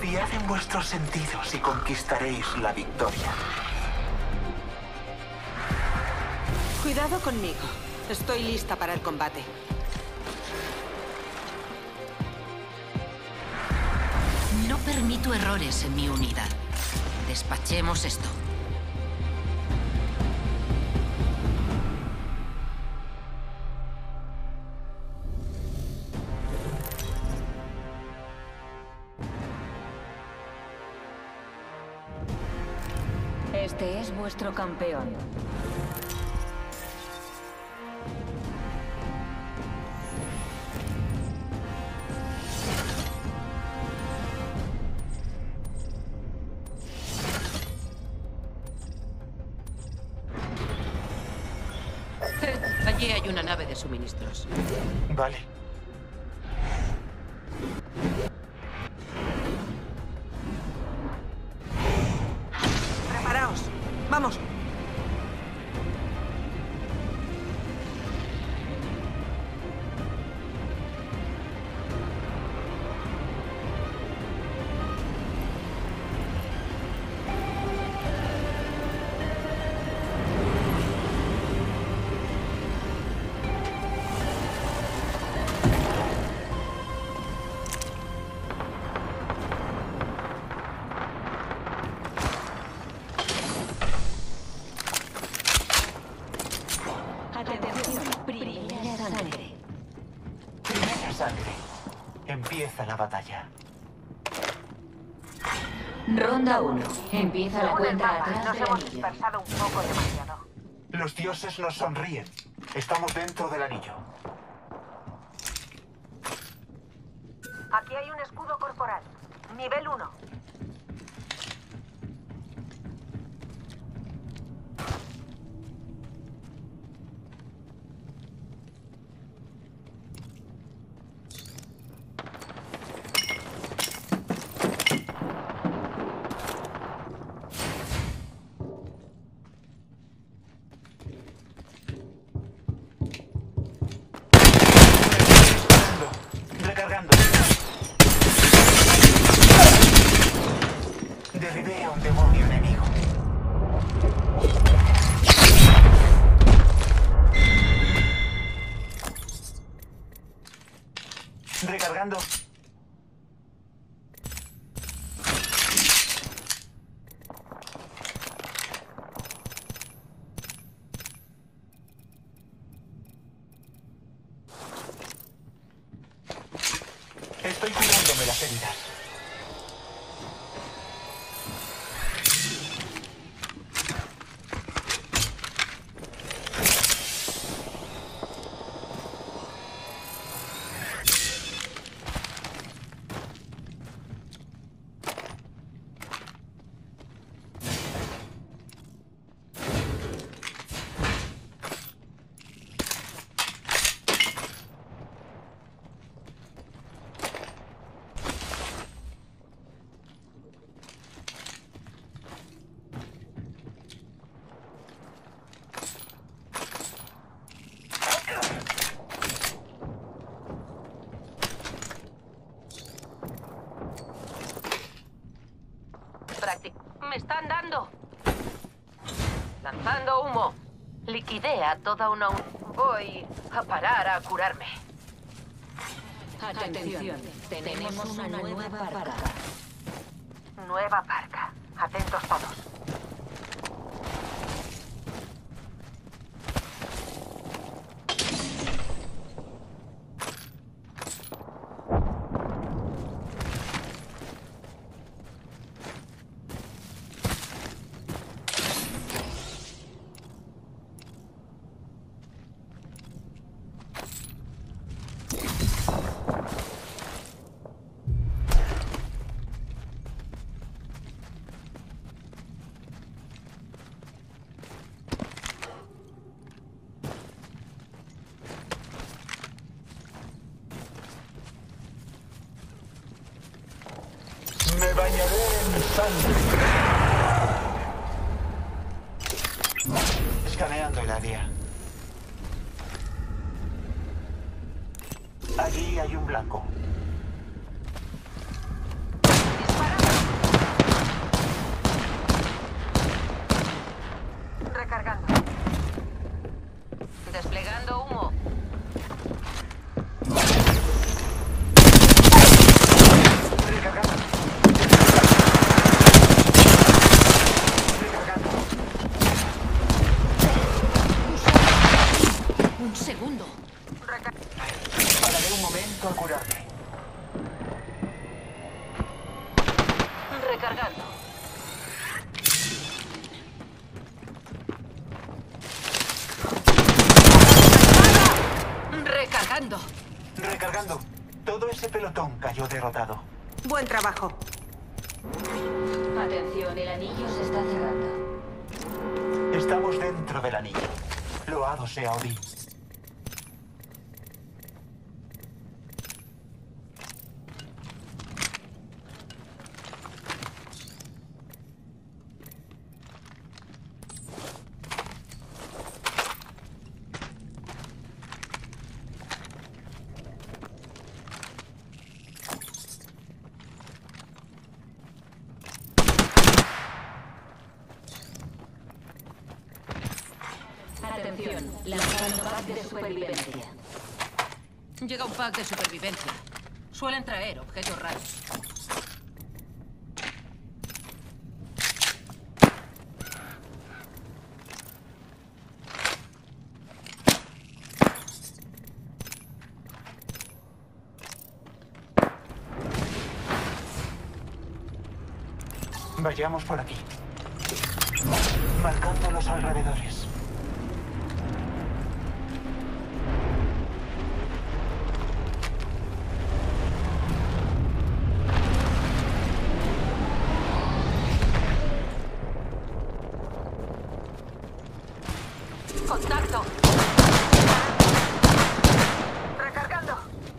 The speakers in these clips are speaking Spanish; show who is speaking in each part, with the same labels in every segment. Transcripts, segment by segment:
Speaker 1: Confiad en vuestros sentidos y conquistaréis la victoria.
Speaker 2: Cuidado conmigo. Estoy lista para el combate.
Speaker 3: No permito errores en mi unidad. Despachemos esto.
Speaker 4: Este es vuestro campeón.
Speaker 3: Allí hay una nave de suministros.
Speaker 1: Vale.
Speaker 2: ¡Preparaos! ¡Vamos!
Speaker 4: Atención, primera sangre.
Speaker 1: Primera sangre. Empieza la batalla.
Speaker 4: Ronda 1. Empieza la cuenta atrás
Speaker 5: Nos
Speaker 4: del
Speaker 5: hemos
Speaker 4: anillo.
Speaker 5: dispersado un poco demasiado.
Speaker 1: Los dioses nos sonríen. Estamos dentro del anillo.
Speaker 5: Aquí hay un escudo corporal. Nivel 1.
Speaker 1: Recargando. Derribé a un demonio enemigo. Recargando. Estoy curándome las heridas.
Speaker 3: ¡Me están dando! Lanzando humo. Liquidé a toda una... Voy a parar a curarme.
Speaker 4: Atención, tenemos una nueva parca.
Speaker 5: Nueva parca. Atentos todos.
Speaker 1: Me bañaré en sangre. Escaneando el área. Allí hay un blanco.
Speaker 5: ¡Dispara! Recargando.
Speaker 3: Recargando.
Speaker 1: Recargando. Todo ese pelotón cayó derrotado.
Speaker 2: Buen trabajo.
Speaker 4: Atención, el anillo se está cerrando.
Speaker 1: Estamos dentro del anillo. Loado sea Odín.
Speaker 4: Atención, lanzando pack de supervivencia.
Speaker 3: Llega un pack de supervivencia. Suelen traer objetos raros.
Speaker 1: Vayamos por aquí. Marcando los alrededores.
Speaker 5: Contacto. Recargando.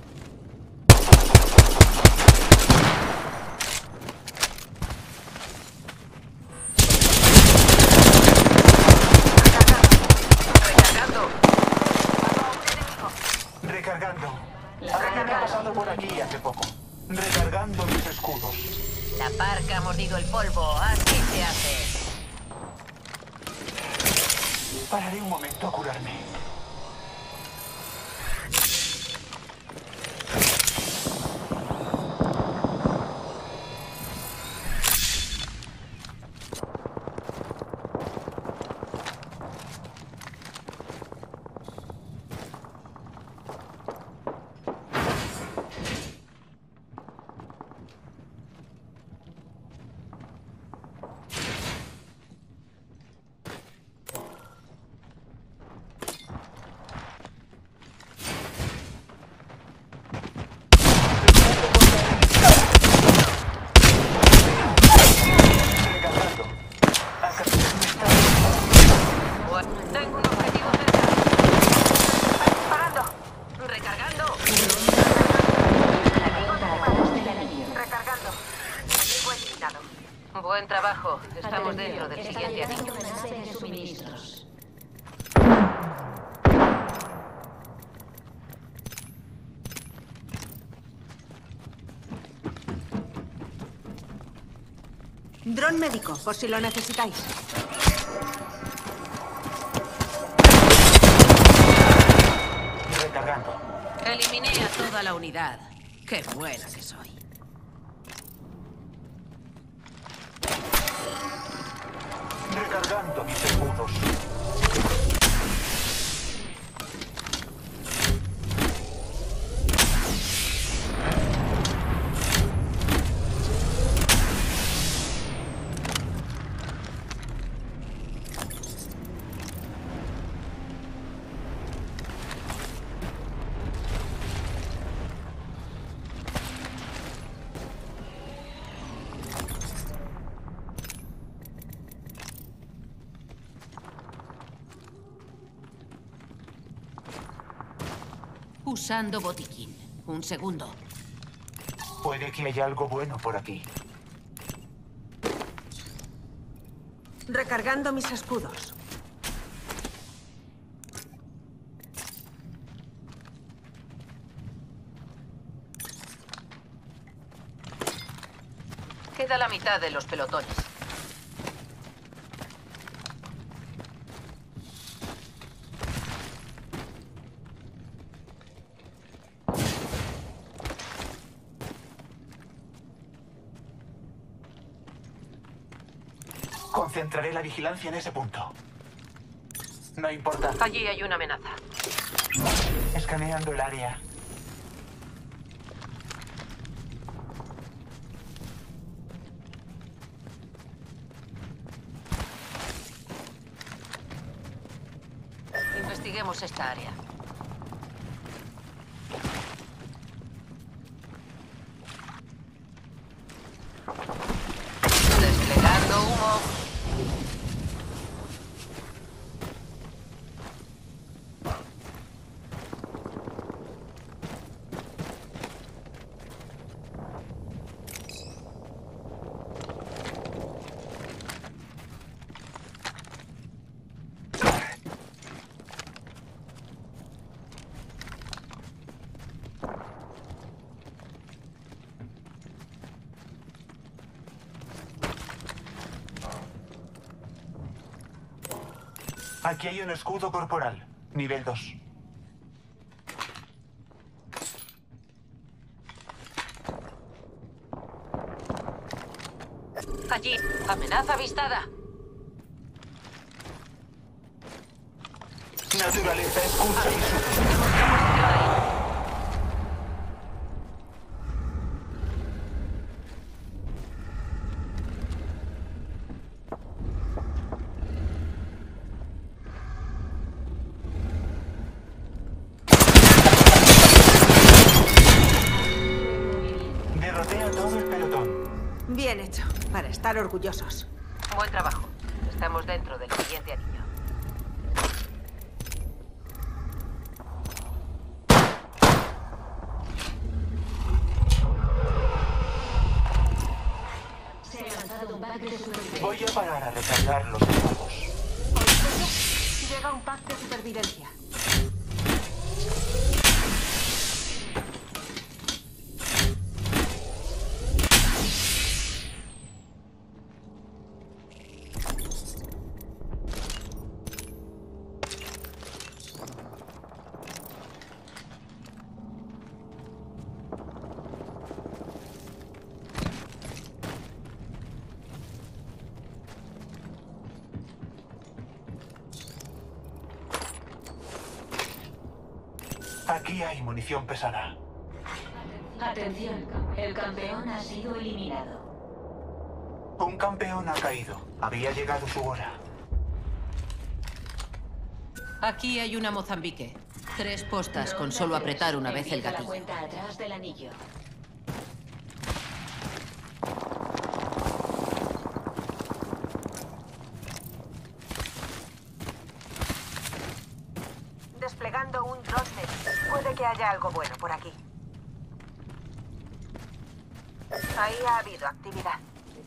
Speaker 5: Recargando.
Speaker 1: Recargando. Alguien ha pasado por aquí hace poco. Recargando mis escudos.
Speaker 3: La parca ha mordido el polvo. Así se hace.
Speaker 1: Pararé un momento a curarme.
Speaker 5: Tengo un objetivo cerca. Disparando. Recargando. Recargando. Enemigo eliminado.
Speaker 3: Buen trabajo. Estamos dentro del
Speaker 4: Está
Speaker 3: siguiente anillo.
Speaker 4: llegando una nave de suministros.
Speaker 2: Dron médico, por si lo necesitáis.
Speaker 1: Recargando.
Speaker 3: Eliminé a toda la unidad. Qué buena que soy.
Speaker 1: Recargando mis escudos.
Speaker 3: Usando botiquín. Un segundo.
Speaker 1: Puede que haya algo bueno por aquí.
Speaker 2: Recargando mis escudos.
Speaker 3: Queda la mitad de los pelotones.
Speaker 1: Concentraré la vigilancia en ese punto. No importa.
Speaker 3: Allí hay una amenaza.
Speaker 1: Escaneando el área.
Speaker 3: Investiguemos esta área. Desplegando humo.
Speaker 1: Aquí hay un escudo corporal. Nivel 2.
Speaker 3: Allí. Amenaza avistada.
Speaker 1: Naturaleza, escucha y sufre.
Speaker 3: Posición ahí.
Speaker 1: Derroté a todo el pelotón.
Speaker 2: Bien hecho, para estar orgullosos.
Speaker 3: Buen trabajo. Estamos dentro del siguiente anillo.
Speaker 4: Se ha lanzado un pack de supervivencia.
Speaker 1: Voy a parar a recargar los equipos.
Speaker 2: Llega un pack de supervivencia.
Speaker 1: Aquí hay munición pesada.
Speaker 4: Atención, el campeón ha sido eliminado.
Speaker 1: Un campeón ha caído. Había llegado su hora.
Speaker 3: Aquí hay una Mozambique. 3 postas con solo apretar una vez el
Speaker 4: Empieza la
Speaker 3: gatillo.
Speaker 4: cuenta atrás del anillo.
Speaker 5: Desplegando un drone. Puede que haya algo bueno por aquí. Ahí ha habido actividad.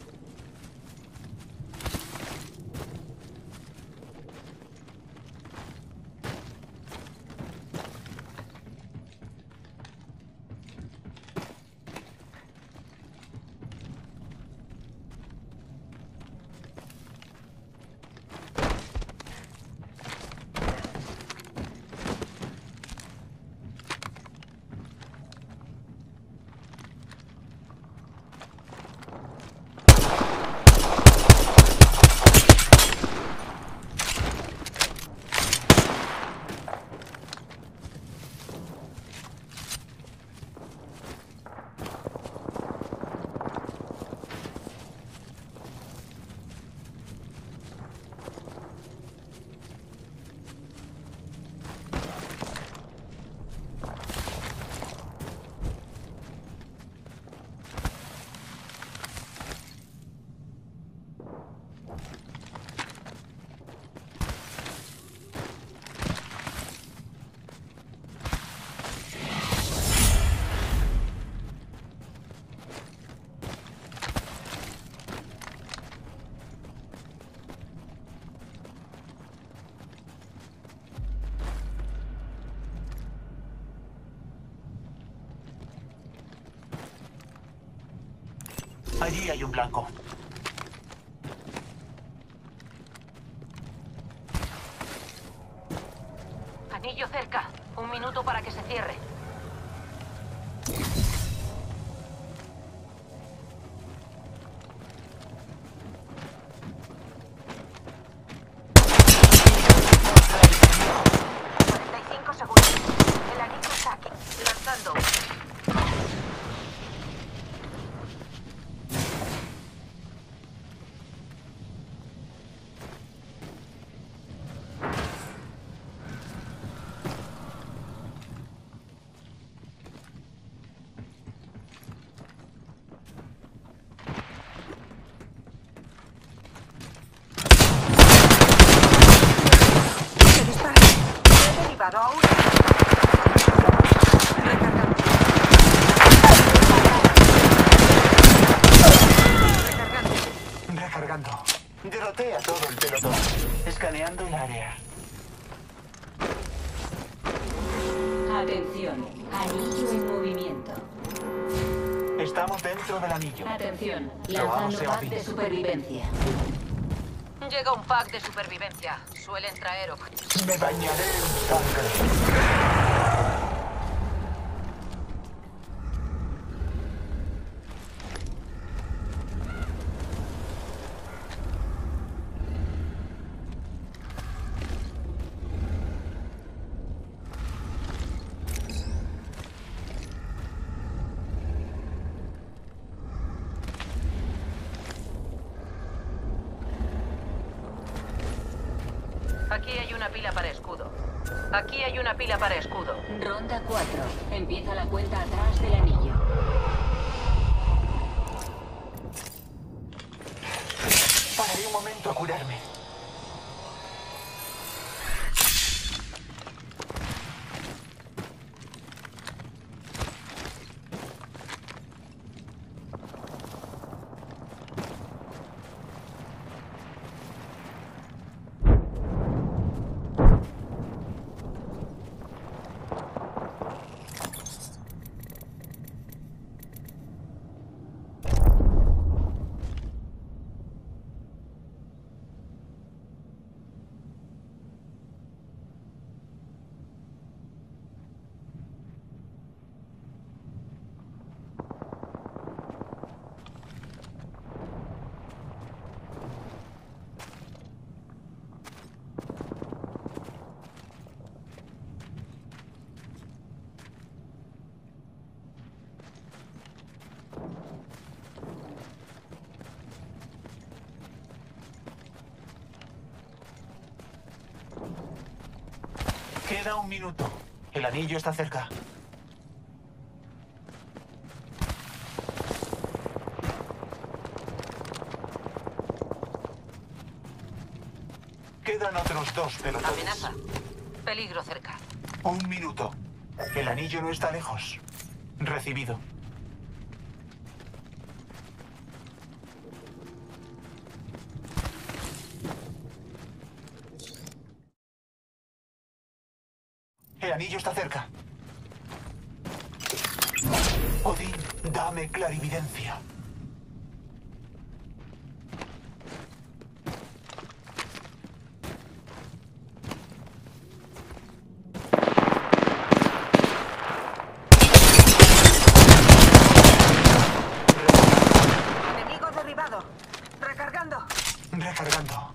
Speaker 1: Allí hay un blanco.
Speaker 3: Anillo cerca. 1 minuto para que se cierre.
Speaker 5: Segundos. El anillo está aquí.
Speaker 3: Lanzando.
Speaker 1: Recargando. Derroté a todo el pelotón. Escaneando el área.
Speaker 4: Atención, anillo en movimiento.
Speaker 1: Estamos dentro del anillo.
Speaker 4: Atención,
Speaker 1: Probamos
Speaker 4: lanzando pack de supervivencia.
Speaker 3: Llega un pack de supervivencia. Suelen traer objetos.
Speaker 1: Me bañaré en sangre.
Speaker 3: Aquí hay una pila para escudo. Aquí hay una pila para escudo.
Speaker 4: Ronda 4. Empieza la cuenta atrás del anillo.
Speaker 1: Pararé un momento a curarme. Queda un minuto. El anillo está cerca. Quedan otros 2 pelotones.
Speaker 3: Amenaza. Peligro cerca.
Speaker 1: Un minuto. El anillo no está lejos. Recibido. El anillo está cerca. Odín, dame clarividencia.
Speaker 2: Enemigo derribado. Recargando.
Speaker 1: Recargando.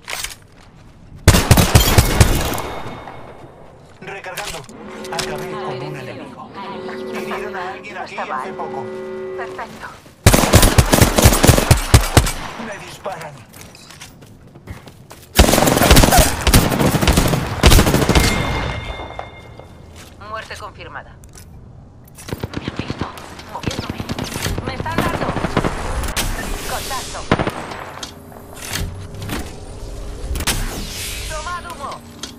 Speaker 1: Recargando. Acabé con un enemigo. Hirieron a alguien aquí hace poco.
Speaker 5: Perfecto.
Speaker 1: Me disparan.
Speaker 3: Muerte confirmada. Me han visto. Moviéndome. Me están dando. Contacto. Tomad humo.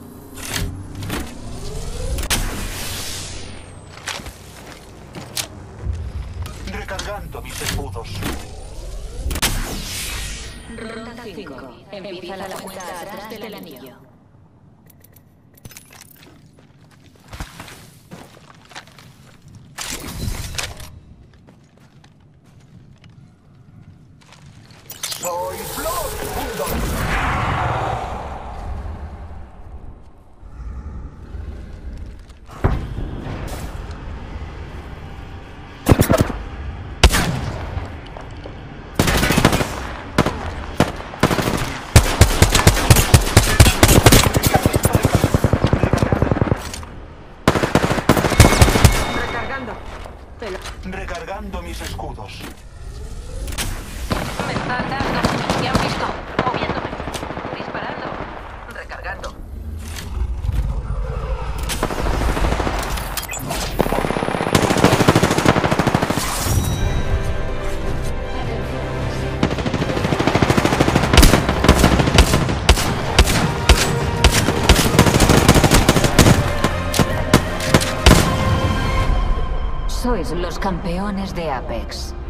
Speaker 1: Recargando mis escudos.
Speaker 4: Ronda 5. Empieza la cuenta atrás del anillo.
Speaker 1: Soy Blood.
Speaker 2: Recargando.
Speaker 1: Recargando mis escudos.
Speaker 3: Me están dando. Me han visto. Moviéndome. Disparando. Recargando.
Speaker 4: Sois los campeones de Apex.